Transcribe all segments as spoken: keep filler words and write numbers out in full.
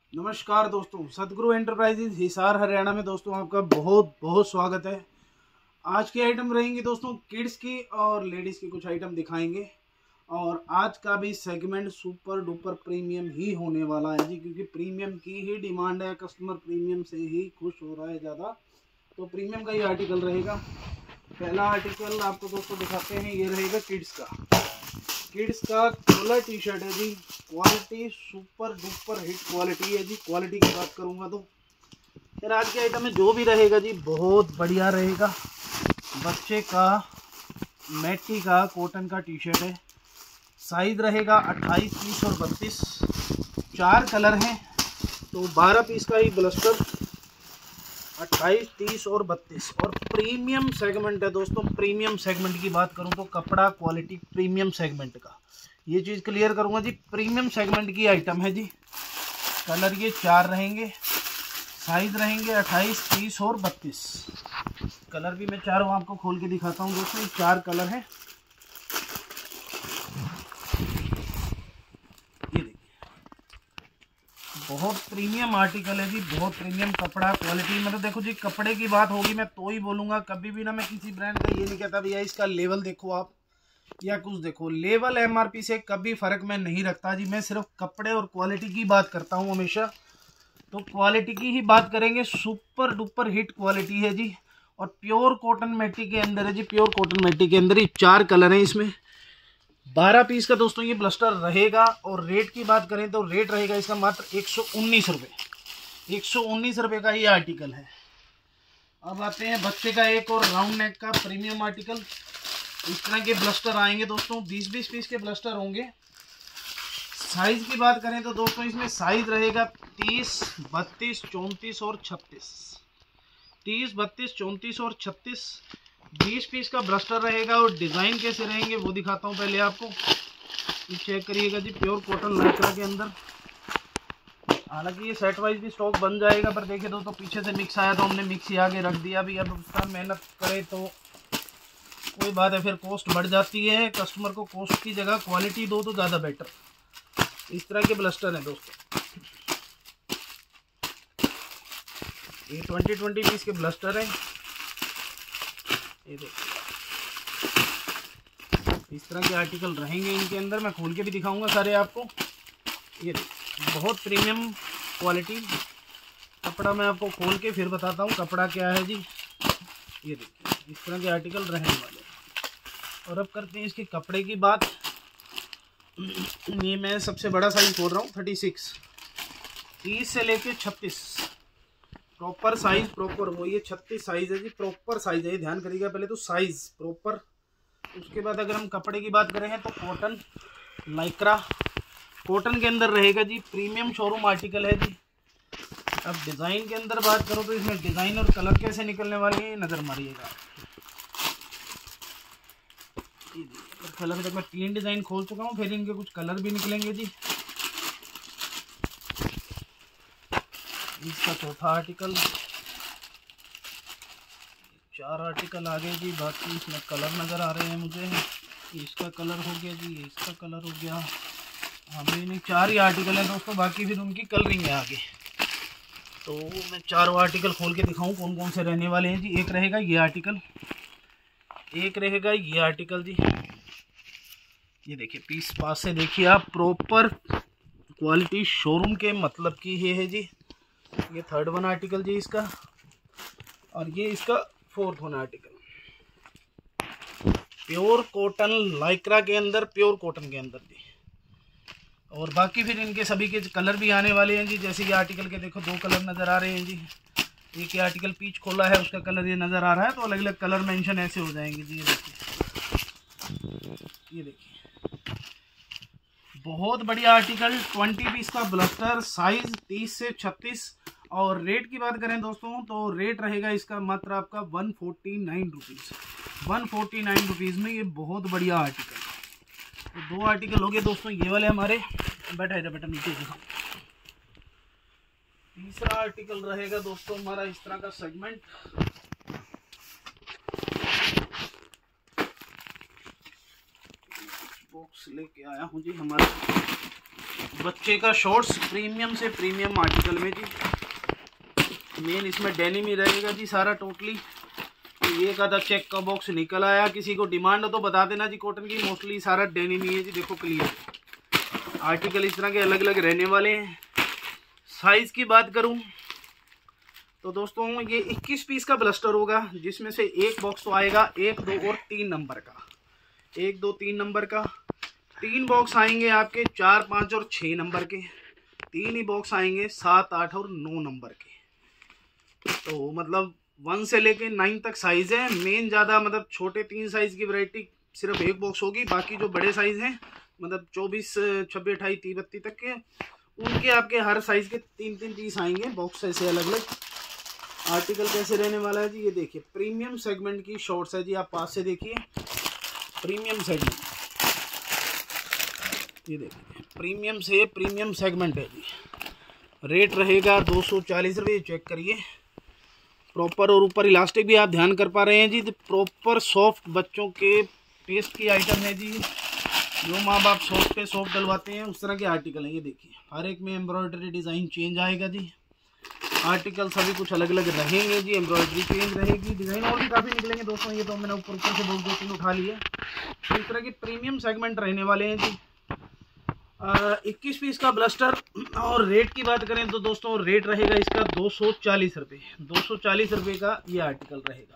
नमस्कार दोस्तों, सतगुरु एंटरप्राइजेज हिसार हरियाणा में दोस्तों आपका बहुत बहुत स्वागत है। आज की आइटम रहेंगी दोस्तों किड्स की और लेडीज़ की कुछ आइटम दिखाएंगे। और आज का भी सेगमेंट सुपर डुपर प्रीमियम ही होने वाला है जी, क्योंकि प्रीमियम की ही डिमांड है। कस्टमर प्रीमियम से ही खुश हो रहा है ज़्यादा, तो प्रीमियम का ही आर्टिकल रहेगा। पहला आर्टिकल आपको दोस्तों दिखाते हैं, ये रहेगा किड्स का। किड्स का कलर टी शर्ट है जी। Quality super duper hit quality है जी। क्वालिटी की बात करूंगा तो फिर आज के आइटम में जो भी रहेगा जी बहुत बढ़िया रहेगा। बच्चे का मैटी का कॉटन का टी शर्ट है। साइज रहेगा अट्ठाईस, तीस और बत्तीस। चार कलर हैं तो बारह पीस का ही ब्लस्टर, अट्ठाईस, तीस और बत्तीस। और प्रीमियम सेगमेंट है दोस्तों। प्रीमियम सेगमेंट की बात करूं तो कपड़ा क्वालिटी प्रीमियम सेगमेंट का, ये चीज़ क्लियर करूंगा जी। प्रीमियम सेगमेंट की आइटम है जी। कलर ये चार रहेंगे, साइज रहेंगे अट्ठाईस, तीस और बत्तीस। कलर भी मैं चारों आपको खोल के दिखाता हूं दोस्तों। चार कलर हैं, ये देखिए। बहुत प्रीमियम आर्टिकल है जी, बहुत प्रीमियम कपड़ा क्वालिटी। मतलब देखो जी, कपड़े की बात होगी मैं तो ही बोलूँगा। कभी भी ना मैं किसी ब्रांड का ये नहीं कहता भैया इसका लेवल देखो आप या कुछ देखो। लेवल एमआरपी से कभी फ़र्क मैं नहीं रखता जी। मैं सिर्फ कपड़े और क्वालिटी की बात करता हूँ हमेशा। तो क्वालिटी की ही बात करेंगे। सुपर डुपर हिट क्वालिटी है जी। और प्योर कॉटन मैटी के अंदर है जी। प्योर कॉटन मैटी के अंदर ही चार कलर हैं इसमें। बारह पीस का दोस्तों ये ब्लस्टर रहेगा। और रेट की बात करें तो रेट रहेगा इसका मात्र एक सौ उन्नीस रुपये। एक सौ उन्नीस रुपये का ये आर्टिकल है। अब आते हैं बच्चे का एक और राउंड नेक का प्रीमियम आर्टिकल। इस तरह के ब्लस्टर आएंगे दोस्तों, बीस बीस पीस के ब्लस्टर होंगे। साइज की बात करें तो दोस्तों इसमें साइज रहेगा तीस, बत्तीस, चौंतीस और छत्तीस। तीस, बत्तीस, चौंतीस और छत्तीस। बीस पीस का ब्लस्टर रहेगा। और डिज़ाइन कैसे रहेंगे वो दिखाता हूँ पहले आपको। ये चेक करिएगा जी, प्योर कॉटन लाइक्रा के अंदर। हालांकि ये सेट वाइज भी स्टॉक बन जाएगा, पर देखिए दोस्तों पीछे से मिक्स आया तो हमने मिक्स ही आगे रख दिया। भी अब उसका मेहनत करे तो कोई बात है, फिर कॉस्ट बढ़ जाती है। कस्टमर को कॉस्ट की जगह क्वालिटी दो तो ज़्यादा बेटर। इस तरह के ब्लस्टर हैं दोस्तों। ये ट्वेंटी ट्वेंटी पीस के ब्लस्टर हैं। ये देखिए इस तरह के आर्टिकल रहेंगे इनके अंदर। मैं खोल के भी दिखाऊंगा सारे आपको। ये देखिए बहुत प्रीमियम क्वालिटी कपड़ा। मैं आपको खोल के फिर बताता हूँ कपड़ा क्या है जी। ये देखिए इस तरह के आर्टिकल रहने वाले। और अब करते हैं इसके कपड़े की बात। ये मैं सबसे बड़ा साइज खोल रहा हूँ, थर्टी सिक्स। तीस से लेके छत्तीस प्रॉपर साइज। प्रॉपर वो ये छत्तीस साइज है जी। प्रॉपर साइज है, ध्यान करिएगा। पहले तो साइज प्रॉपर, उसके बाद अगर हम कपड़े की बात करें तो कॉटन लाइक्रा कॉटन के अंदर रहेगा जी। प्रीमियम शोरूम आर्टिकल है जी। अब डिज़ाइन के अंदर बात करो तो इसमें डिज़ाइन और कलर कैसे निकलने वाले हैं नज़र मारिएगा। कलर तक मैं तीन डिज़ाइन खोल चुका हूँ, फिर इनके कुछ कलर भी निकलेंगे जी। इसका चौथा आर्टिकल। चार आर्टिकल आ गए जी। बाकी इसमें कलर नज़र आ रहे हैं मुझे। इसका कलर हो गया जी, इसका कलर हो गया। हाँ भाई नहीं, चार ही आर्टिकल हैं दोस्तों, बाकी फिर उनकी कलरिंग है आगे। तो मैं चारों आर्टिकल खोल के दिखाऊं कौन कौन से रहने वाले हैं जी। एक रहेगा ये आर्टिकल, एक रहेगा ये आर्टिकल जी। ये देखिए पीस पास से देखिए आप, प्रॉपर क्वालिटी शोरूम के मतलब की ये है जी। ये थर्ड वन आर्टिकल जी इसका। और ये इसका fourth one article. Pure cotton lycra के अंदर, प्योर कॉटन के अंदर जी। और बाकी फिर इनके सभी के कलर भी आने वाले हैं जी। जैसे कि आर्टिकल के देखो दो कलर नज़र आ रहे हैं जी। एक ये आर्टिकल पीच खोला है, उसका कलर ये नज़र आ रहा है। तो अलग अलग कलर मेंशन ऐसे हो जाएंगे जी। ये देखिए, ये देखिए बहुत बढ़िया आर्टिकल। ट्वेंटी पीस का ब्लस्टर, साइज तीस से छत्तीस। और रेट की बात करें दोस्तों तो रेट रहेगा इसका मात्र आपका one forty nine rupees. One forty nine rupees में ये बहुत बढ़िया आर्टिकल। तो दो आर्टिकल हो गए दोस्तों ये वाले हमारे। बैठा है बेटा नीचे दिखाओ। तीसरा आर्टिकल रहेगा दोस्तों हमारा इस तरह का सेगमेंट। बॉक्स लेके आया हूँ जी हमारा। बच्चे का शॉर्ट्स प्रीमियम से प्रीमियम आर्टिकल में जी। मेन इसमें डेनिम ही रहेगा जी सारा टोटली। तो ये का था चेक का बॉक्स निकल आया। किसी को डिमांड हो तो बता देना जी कॉटन की, मोस्टली सारा डेनिम ही है जी। देखो क्लियर आर्टिकल इस तरह के अलग अलग रहने वाले हैं। साइज़ की बात करूं तो दोस्तों ये इक्कीस पीस का ब्लस्टर होगा, जिसमें से एक बॉक्स तो आएगा एक दो और तीन नंबर का, एक दो तीन नंबर का। तीन बॉक्स आएंगे आपके चार पाँच और छः नंबर के। तीन ही बॉक्स आएंगे सात आठ और नौ नंबर के। तो मतलब वन से लेके नाइन तक साइज़ है। मेन ज़्यादा मतलब छोटे तीन साइज़ की वैरायटी सिर्फ एक बॉक्स होगी। बाकी जो बड़े साइज़ हैं मतलब चौबीस छब्बीस अट्ठाईस तीस बत्तीस तक के, उनके आपके हर साइज़ के तीन तीन पीस आएंगे बॉक्स ऐसे अलग अलग। आर्टिकल कैसे रहने वाला है जी, ये देखिए प्रीमियम सेगमेंट की शॉर्ट्स है जी। आप पास से देखिए प्रीमियम सेगमेंट, ये देखिए प्रीमियम से प्रीमियम सेगमेंट है जी। रेट रहेगा दो सौ चालीस रुपये। चेक करिए प्रॉपर, और ऊपर इलास्टिक भी आप ध्यान कर पा रहे हैं जी। प्रॉपर सॉफ्ट बच्चों के टेस्ट की आइटम है जी। जो माँ बाप सॉफ्ट पे सॉफ्ट डलवाते हैं उस तरह के आर्टिकल हैं। ये देखिए हर एक में एम्ब्रॉयडरी डिज़ाइन चेंज आएगा जी। आर्टिकल सभी कुछ अलग अलग रहेंगे जी। एम्ब्रॉयडरी चेंज रहेगी, डिज़ाइन और भी काफ़ी निकलेंगे दोस्तों। ये तो मैंने ऊपर ऊपर से बहुत दो तीन उठा लिए। तो इस तरह के प्रीमियम सेगमेंट रहने वाले हैं जी। इक्कीस पीस का ब्लस्टर। और रेट की बात करें तो दोस्तों रेट रहेगा इसका दो सौ चालीस रुपये। दो सौ चालीस रुपये का ये आर्टिकल रहेगा।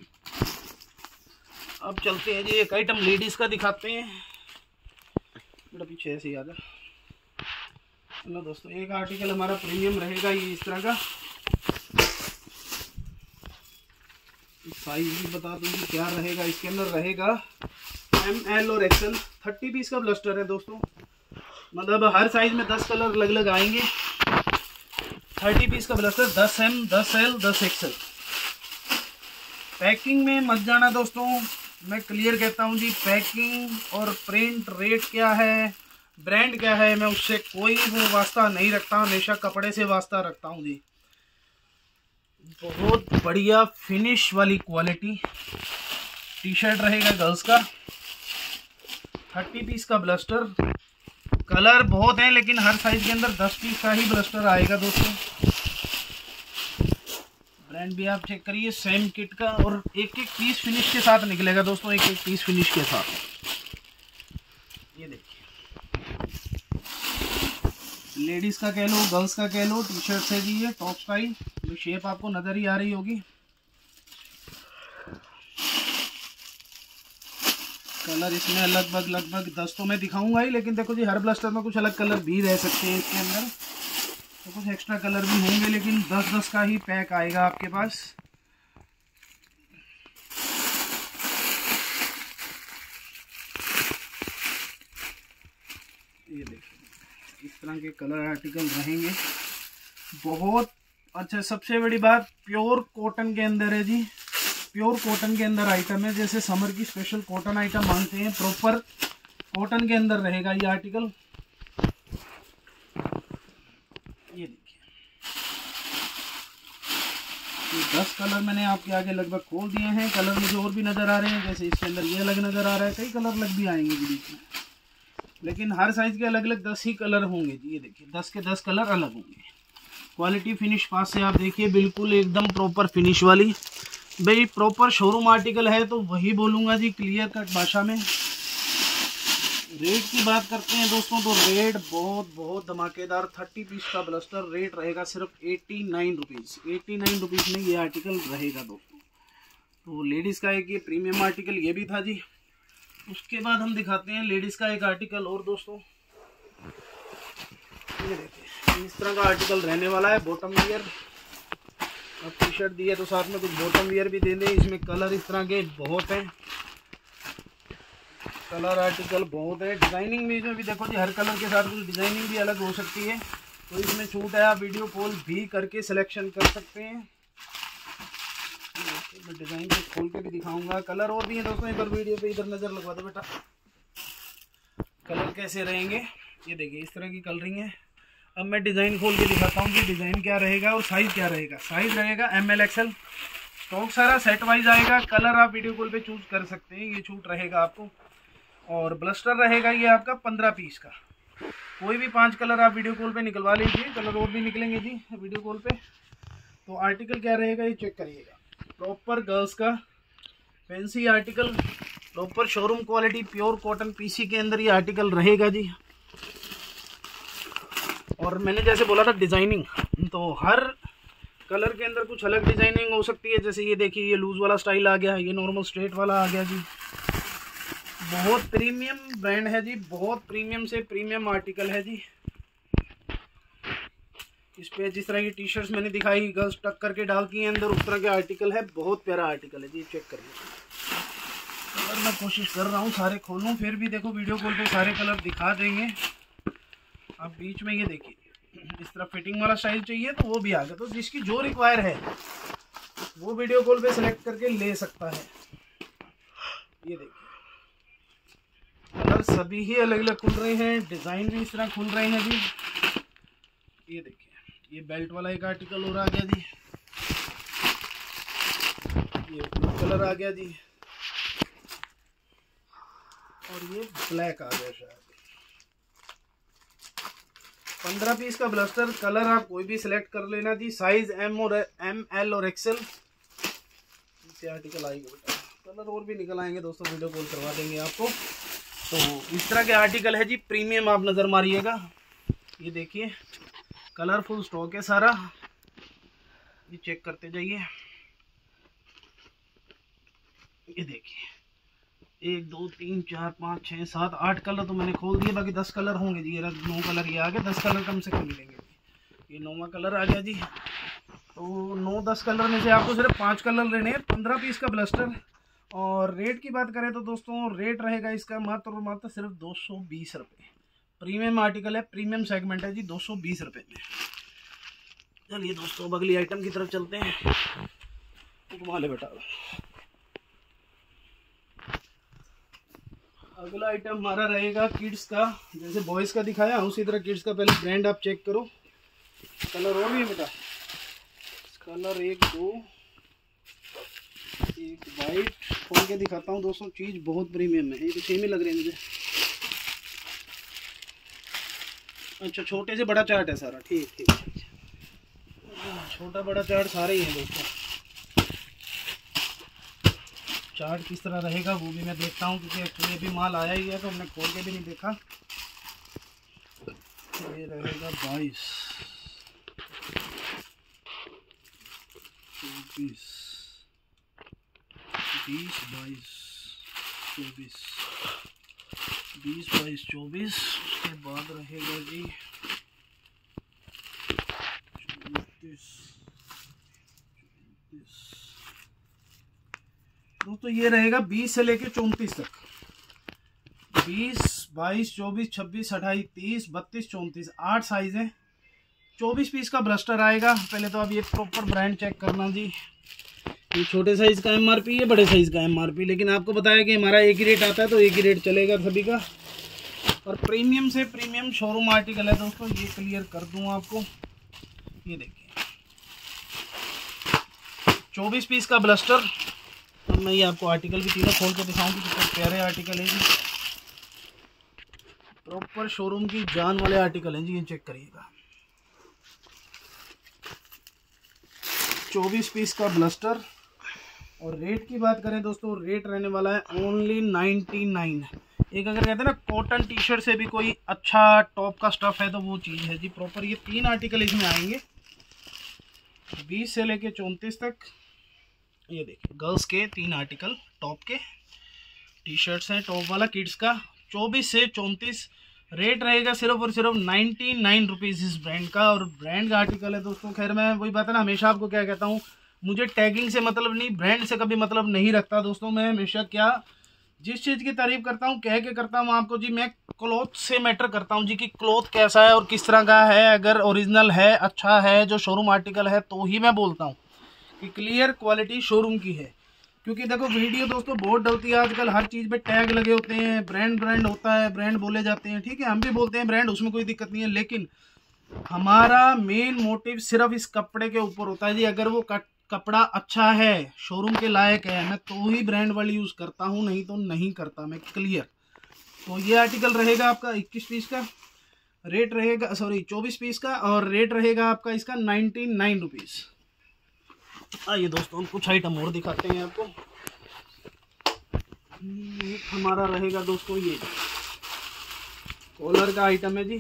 अब चलते हैं जी एक आइटम लेडीज़ का दिखाते हैं। बेटा पीछे ऐसे ही आ जा। चलो दोस्तों एक आर्टिकल हमारा प्रीमियम रहेगा ये इस तरह का। साइज भी बता दूँ कि क्या रहेगा इसके अंदर। रहेगा एम एल और एक्सएल। थर्टी पीस का ब्लस्टर है दोस्तों। मतलब हर साइज में दस कलर अलग अलग आएंगे। थर्टी पीस का ब्लस्टर, दस एम दस एल दस एक्सएल। पैकिंग में मत जाना दोस्तों, मैं क्लियर कहता हूँ जी। पैकिंग और प्रिंट रेट क्या है ब्रांड क्या है मैं उससे कोई वो वास्ता नहीं रखता। हमेशा कपड़े से वास्ता रखता हूँ जी। बहुत बढ़िया फिनिश वाली क्वालिटी टी शर्ट रहेगा गर्ल्स का। थर्टी पीस का ब्लस्टर। कलर बहुत हैं लेकिन हर साइज के अंदर दस पीस का ही ब्लस्टर आएगा दोस्तों। ब्रांड भी आप चेक करिए सेम किट का। और एक एक पीस फिनिश के साथ निकलेगा दोस्तों, एक एक पीस फिनिश के साथ। ये देखिए लेडीज़ का कह लो गर्ल्स का कह लो, टी शर्ट है जी ये टॉप स्टाइल। जो शेप आपको नज़र ही आ रही होगी। कलर इसमें लगभग लगभग दस तो मैं दिखाऊंगा ही, लेकिन देखो जी हर ब्लस्टर में कुछ अलग कलर भी रह सकते हैं इसके अंदर। तो कुछ एक्स्ट्रा कलर भी होंगे, लेकिन दस दस का ही पैक आएगा आपके पास। ये देखिए इस तरह के कलर आर्टिकल रहेंगे। बहुत अच्छा, सबसे बड़ी बात प्योर कॉटन के अंदर है जी। प्योर कॉटन के अंदर आइटम है। जैसे समर की स्पेशल कॉटन आइटम मांगते हैं, प्रॉपर कॉटन के अंदर रहेगा ये आर्टिकल। ये देखिए ये दस कलर मैंने आपके आगे लगभग खोल दिए हैं। कलर मुझे और भी नज़र आ रहे हैं। जैसे इसके अंदर ये अलग नज़र आ रहा है, कई कलर अलग भी आएंगे जी बीच में, लेकिन हर साइज़ के अलग अलग दस ही कलर होंगे जी। ये देखिए दस के दस कलर अलग होंगे। क्वालिटी फिनिश पास से आप देखिए बिल्कुल एकदम प्रॉपर फिनिश वाली। भाई प्रॉपर शोरूम आर्टिकल है तो वही बोलूँगा जी क्लियर कट भाषा में। रेट की बात करते हैं दोस्तों तो रेट बहुत बहुत धमाकेदार। थर्टी पीस का ब्लस्टर रेट रहेगा सिर्फ eighty nine rupees. Eighty nine rupees में ये आर्टिकल रहेगा दोस्तों। तो लेडीज़ का एक ये प्रीमियम आर्टिकल ये भी था जी। उसके बाद हम दिखाते हैं लेडीज़ का एक आर्टिकल और दोस्तों। ये देखिए इस तरह का आर्टिकल रहने वाला है। Bottom wear. अब टी शर्ट दी है तो साथ में कुछ बॉटम वियर भी दे दें। इसमें कलर इस तरह के बहुत हैं। कलर आर्टिकल बहुत है। डिज़ाइनिंग में इसमें भी देखो जी हर कलर के साथ कुछ डिज़ाइनिंग भी अलग हो सकती है, तो इसमें छूट है। आप वीडियो कॉल भी करके सिलेक्शन कर सकते हैं। मैं डिज़ाइन को खोल के भी दिखाऊंगा। कलर और भी हैं दोस्तों। एक बार वीडियो पे इधर नज़र लगवा दो बेटा। कलर कैसे रहेंगे ये देखिए इस तरह की कलरिंग है। अब मैं डिज़ाइन खोल के दिखाता हूँ कि डिज़ाइन क्या रहेगा और साइज़ क्या रहेगा। साइज़ रहेगा एम एल एक्सएल। स्टॉक सारा सेट वाइज आएगा। कलर आप वीडियो कॉल पे चूज कर सकते हैं, ये छूट रहेगा आपको। और ब्लस्टर रहेगा ये आपका पंद्रह पीस का। कोई भी पांच कलर आप वीडियो कॉल पे निकलवा लीजिए, कलर और भी निकलेंगे जी वीडियो कॉल पे। तो आर्टिकल क्या रहेगा ये चेक करिएगा, प्रॉपर गर्ल्स का fancy article, proper showroom quality pure cotton PC के अंदर ये आर्टिकल रहेगा जी। और मैंने जैसे बोला था डिज़ाइनिंग, तो हर कलर के अंदर कुछ अलग डिज़ाइनिंग हो सकती है। जैसे ये देखिए ये लूज़ वाला स्टाइल आ गया, ये नॉर्मल स्ट्रेट वाला आ गया जी। बहुत प्रीमियम ब्रांड है जी, बहुत प्रीमियम से प्रीमियम आर्टिकल है जी। इस पे जिस तरह की टी शर्ट्स मैंने दिखाई गर्ल्स टक करके डालती हैं अंदर, उस तरह के आर्टिकल है, बहुत प्यारा आर्टिकल है जी, चेक करिए। और मैं कोशिश कर रहा हूँ सारे खोलूँ, फिर भी देखो वीडियो कॉल पे सारे कलर दिखा देंगे। अब बीच में ये देखिए इस तरह फिटिंग वाला स्टाइल चाहिए तो वो भी आ गया। तो जिसकी जो रिक्वायर है वो वीडियो कॉल पे सेलेक्ट करके ले सकता है। ये देखिए कलर सभी ही अलग अलग खुल रहे हैं, डिज़ाइन भी इस तरह खुल रहे हैं जी। ये देखिए ये बेल्ट वाला एक आर्टिकल और आ गया जी, ये ब्लू कलर आ गया जी, और ये ब्लैक आ गया शायद। पंद्रह पीस का ब्लस्टर, कलर आप कोई भी सिलेक्ट कर लेना जी, साइज एम और एम एल और एक्सेल से आर्टिकल आएगा बेटा। कलर और भी निकल आएंगे दोस्तों, वीडियो कॉल करवा देंगे आपको। तो इस तरह के आर्टिकल है जी, प्रीमियम आप नज़र मारिएगा। ये देखिए कलरफुल स्टॉक है सारा, ये चेक करते जाइए। ये देखिए एक दो तीन चार पाँच छः सात आठ कलर तो मैंने खोल दिए, बाकी दस कलर होंगे जी। ये नौ कलर ये आ गए, दस कलर कम से कम मिलेंगे। ये नौवां कलर आ गया जी। तो नौ दस कलर में से आपको सिर्फ पाँच कलर लेने हैं, पंद्रह पीस का ब्लस्टर। और रेट की बात करें तो दोस्तों रेट रहेगा इसका मात्र और मात्र सिर्फ दो सौ बीस रुपये। प्रीमियम आर्टिकल है, प्रीमियम सेगमेंट है जी, दो सौ बीस रुपये में। चलिए दोस्तों अब अगली आइटम की तरफ चलते हैं। घुमा ले बेटा। अगला आइटम हमारा रहेगा किड्स का। जैसे बॉयज़ का दिखाया उसी तरह किड्स का पहले ब्रांड आप चेक करो। कलर और भी है बेटा, कलर एक दो एक वाइट खोल के दिखाता हूँ दोस्तों, चीज़ बहुत प्रीमियम है। ये तो सेम ही लग रहे हैं मुझे। अच्छा छोटे से बड़ा चार्ट है सारा, ठीक ठीक। छोटा बड़ा चार्ट सारे ही हैं दोस्तों। चार्ट किस तरह रहेगा वो भी मैं देखता हूँ, क्योंकि एक्चुअली अभी माल आया ही है तो हमने खोल के भी नहीं देखा। ये रहेगा बाईस चौबीस बीस बाईस चौबीस बीस बाईस चौबीस। उसके बाद रहेगा जी चौंतीस चौंतीस। दोस्तों ये रहेगा बीस से लेके चौंतीस तक। बीस बाईस चौबीस छब्बीस अट्ठाईस तीस बत्तीस चौंतीस, आठ साइज है। चौबीस पीस का ब्लस्टर आएगा। पहले तो आप ये प्रॉपर ब्रांड चेक करना जी। ये छोटे साइज़ का एमआरपी है, बड़े साइज़ का एमआरपी, लेकिन आपको बताया कि हमारा एक ही रेट आता है तो एक ही रेट चलेगा सभी का। और प्रीमियम से प्रीमियम शोरूम आर्टिकल है दोस्तों, ये क्लियर कर दूँ आपको। ये देखिए चौबीस पीस का ब्लस्टर। अब मैं ये आपको आर्टिकल भी तीनों खोल के दिखाऊंगी, कितने प्यारे आर्टिकल है जी। प्रॉपर शोरूम की जान वाले आर्टिकल हैं जी, ये चेक करिएगा। चौबीस पीस का ब्लस्टर। और रेट की बात करें दोस्तों, रेट रहने वाला है ओनली नाइन्टी नाइन। एक अगर कहते हैं ना कॉटन टी शर्ट से भी कोई अच्छा टॉप का स्टफ़ है तो वो चीज़ है जी। प्रॉपर ये तीन आर्टिकल इसमें आएंगे बीस से लेके चौंतीस तक। ये देखिए गर्ल्स के तीन आर्टिकल टॉप के टी शर्ट्स हैं, टॉप वाला किड्स का चौबीस से चौंतीस। रेट रहेगा सिर्फ और सिर्फ नाइन्टी नाइन रुपीज़ इस ब्रांड का। और ब्रांड का आर्टिकल है दोस्तों। खैर मैं वही बात है ना, हमेशा आपको क्या कहता हूँ, मुझे टैगिंग से मतलब नहीं, ब्रांड से कभी मतलब नहीं रखता दोस्तों। मैं हमेशा क्या जिस चीज़ की तारीफ करता हूँ कह के करता हूँ आपको जी, मैं क्लॉथ से मैटर करता हूँ जी कि क्लॉथ कैसा है और किस तरह का है। अगर ओरिजिनल है, अच्छा है, जो शोरूम आर्टिकल है तो ही मैं बोलता हूँ कि क्लियर क्वालिटी शोरूम की है। क्योंकि देखो वीडियो दोस्तों बहुत डलती है आजकल, हर चीज़ पे टैग लगे होते हैं, ब्रांड ब्रांड होता है, ब्रांड बोले जाते हैं। ठीक है, हम भी बोलते हैं ब्रांड, उसमें कोई दिक्कत नहीं है, लेकिन हमारा मेन मोटिव सिर्फ इस कपड़े के ऊपर होता है जी। अगर वो कपड़ा अच्छा है, शोरूम के लायक है, मैं तो ही ब्रांड वाली यूज़ करता हूँ, नहीं तो नहीं करता मैं, क्लियर। तो ये आर्टिकल रहेगा आपका इक्कीस पीस का। रेट रहेगा सॉरी चौबीस पीस का, और रेट रहेगा आपका इसका नाइन्टी नाइन रुपीज़। आइए दोस्तों हम कुछ आइटम और दिखाते हैं आपको। एक हमारा रहेगा दोस्तों ये कॉलर का आइटम है जी,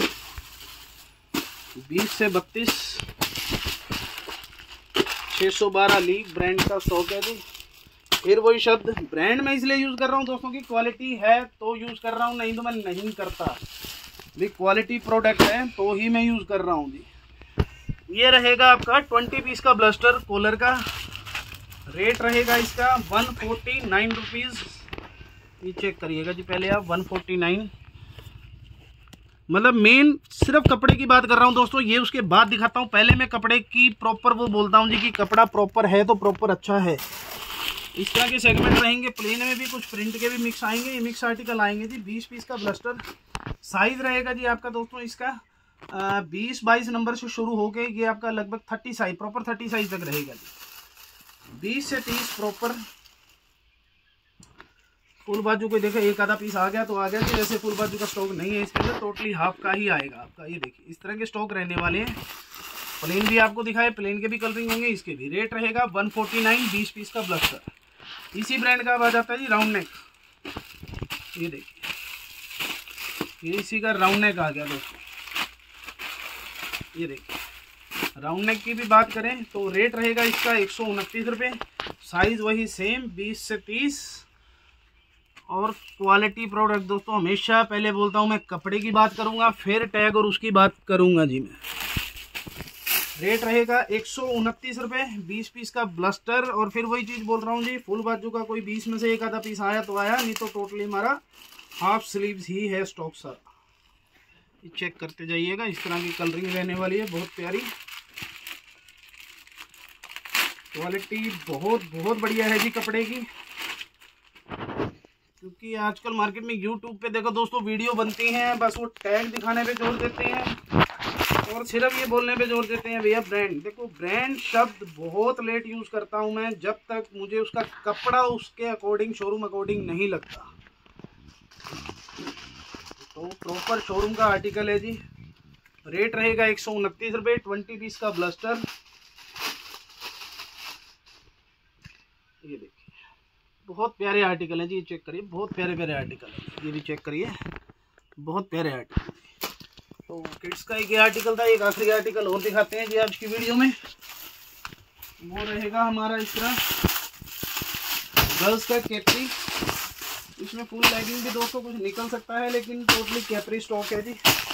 बीस से बत्तीस, छः सौ बारह लीग ब्रांड का स्टॉक है जी। फिर वही शब्द, ब्रांड में इसलिए यूज़ कर रहा हूँ दोस्तों की क्वालिटी है तो यूज़ कर रहा हूँ, नहीं तो मैं नहीं करता भी। क्वालिटी प्रोडक्ट है तो ही मैं यूज़ कर रहा हूँ जी। ये रहेगा आपका ट्वेंटी पीस का ब्लस्टर कॉलर का, रेट रहेगा इसका वन फोर्टी नाइन रुपीज़। ये चेक करिएगा जी पहले आप, वन फोर्टी नाइन, मतलब मेन सिर्फ कपड़े की बात कर रहा हूँ दोस्तों, ये उसके बाद दिखाता हूँ। पहले मैं कपड़े की प्रॉपर वो बोलता हूँ जी कि कपड़ा प्रॉपर है तो प्रॉपर अच्छा है। इस तरह के सेगमेंट रहेंगे, प्लेन में भी कुछ प्रिंट के भी मिक्स आएंगे, ये मिक्स आर्टिकल आएंगे जी। बीस पीस का ब्लस्टर, साइज़ रहेगा जी आपका दोस्तों इसका बीस बाईस नंबर से शुरू हो गए, ये आपका लगभग thirty size proper thirty size तक रहेगा जी। बीस से तीस प्रॉपर फुल बाजू को देखो, एक आधा पीस आ गया तो आ गया जी। वैसे फुल बाजू का स्टॉक नहीं है इसके अंदर, टोटली हाफ का ही आएगा आपका। ये देखिए इस तरह के स्टॉक रहने वाले हैं। प्लेन भी आपको दिखाए, प्लेन के भी कलरिंग होंगे, इसके भी। रेट रहेगा वन फोर्टी नाइन, बीस पीस का ब्लस्टर। इसी ब्रांड का आ जाता है जी राउंड नेक, ये देखिए ये इसी का राउंड नेक आ गया दोस्तों। ये देखिए राउंड नेक की भी बात करें तो रेट रहेगा इसका एक सौ उनतीस रुपये। साइज़ वही सेम बीस से तीस, और क्वालिटी प्रोडक्ट दोस्तों हमेशा पहले बोलता हूँ मैं कपड़े की बात करूँगा फिर टैग और उसकी बात करूँगा जी मैं। रेट रहेगा एक सौ उनतीस रुपये, बीस पीस का ब्लस्टर। और फिर वही चीज़ बोल रहा हूँ जी, फुल बाजू का कोई बीस में से एक आधा पीस आया तो आया, नहीं तो टोटली हमारा हाफ स्लीव्स ही है स्टॉक सर। ये चेक करते जाइएगा, इस तरह की कलरिंग रहने वाली है, बहुत प्यारी क्वालिटी, बहुत बहुत बढ़िया है जी कपड़े की। क्योंकि आजकल मार्केट में यूट्यूब पे देखो दोस्तों वीडियो बनती हैं, बस वो टैग दिखाने पे जोर देते हैं और सिर्फ ये बोलने पे जोर देते हैं भैया ब्रांड। देखो ब्रांड शब्द बहुत लेट यूज़ करता हूँ मैं, जब तक मुझे उसका कपड़ा उसके अकॉर्डिंग शोरूम अकॉर्डिंग नहीं लगता। तो प्रॉपर शोरूम का आर्टिकल है जी। रेट रहेगा एक सौ उनतीस रुपये, ट्वेंटी पीस का ब्लस्टर। ये देखिए बहुत प्यारे आर्टिकल हैं जी, ये चेक करिए, बहुत प्यारे प्यारे आर्टिकल हैं। ये भी चेक करिए, बहुत प्यारे आर्टिकल। तो किड्स का एक आर्टिकल था, एक आखिरी आर्टिकल और दिखाते हैं जी आज की वीडियो में। वो रहेगा हमारा इस तरह गर्ल्स का कैप्री। इसमें फुल लेगिंग भी दोस्तों कुछ निकल सकता है, लेकिन टोटली कैप्री स्टॉक है जी।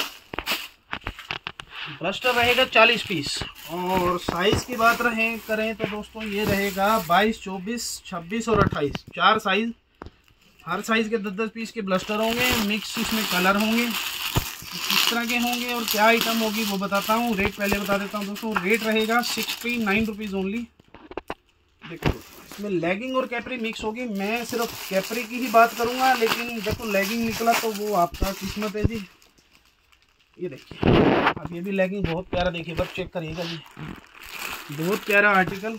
ब्लस्टर रहेगा चालीस पीस, और साइज़ की बात रहे करें तो दोस्तों ये रहेगा बाईस, चौबीस, छब्बीस और अट्ठाईस, चार साइज़। हर साइज़ के दस दस पीस के ब्लस्टर होंगे, मिक्स इसमें कलर होंगे, किस तरह के होंगे और क्या आइटम होगी वो बताता हूँ। रेट पहले बता देता हूँ दोस्तों, रेट रहेगा सिक्सटी नाइन रुपीज़ ओनली। देखो इसमें लेगिंग और कैपरी मिक्स होगी, मैं सिर्फ कैपरी की ही बात करूँगा, लेकिन देखो लेगिंग निकला तो वो आपका किस्मत है जी। ये देखिए अब ये भी लेगिंग बहुत प्यारा, देखिए बस चेक करिएगा जी, बहुत प्यारा आर्टिकल।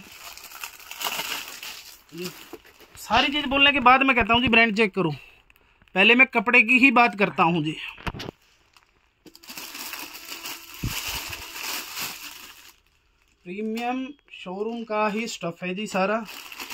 ये सारी चीज़ बोलने के बाद मैं कहता हूँ जी ब्रांड चेक करो, पहले मैं कपड़े की ही बात करता हूँ जी। प्रीमियम शोरूम का ही स्टफ है जी सारा,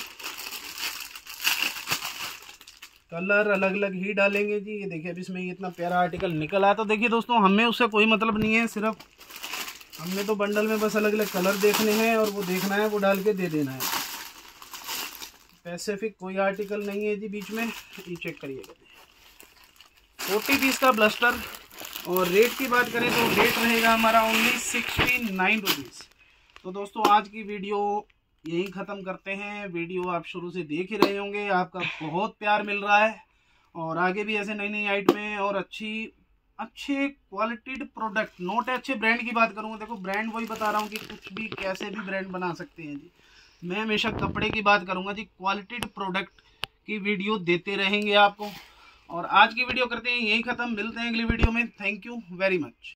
कलर अलग अलग ही डालेंगे जी। ये देखिए अब इसमें इतना प्यारा आर्टिकल निकल आया, तो देखिए दोस्तों हमें उससे कोई मतलब नहीं है, सिर्फ हमने तो बंडल में बस अलग अलग कलर देखने हैं और वो देखना है, वो डाल के दे देना है। पैसिफिक कोई आर्टिकल नहीं है जी बीच में। ये चेक करिएगा, फोर्टी पीस का ब्लस्टर। और रेट की बात करें तो रेट रहेगा हमारा ओनली सिक्सटी नाइन रुपीज़। तो दोस्तों आज की वीडियो यही ख़त्म करते हैं। वीडियो आप शुरू से देख ही रहे होंगे, आपका बहुत प्यार मिल रहा है, और आगे भी ऐसे नई नई आइटमें और अच्छी अच्छे क्वालिटीड प्रोडक्ट, नोट है अच्छे ब्रांड की बात करूँगा। देखो ब्रांड वही बता रहा हूँ कि कुछ भी कैसे भी ब्रांड बना सकते हैं जी। मैं हमेशा कपड़े की बात करूँगा जी, क्वालिटीड प्रोडक्ट की वीडियो देते रहेंगे आपको। और आज की वीडियो करते हैं यही ख़त्म, मिलते हैं अगली वीडियो में। Thank you very much.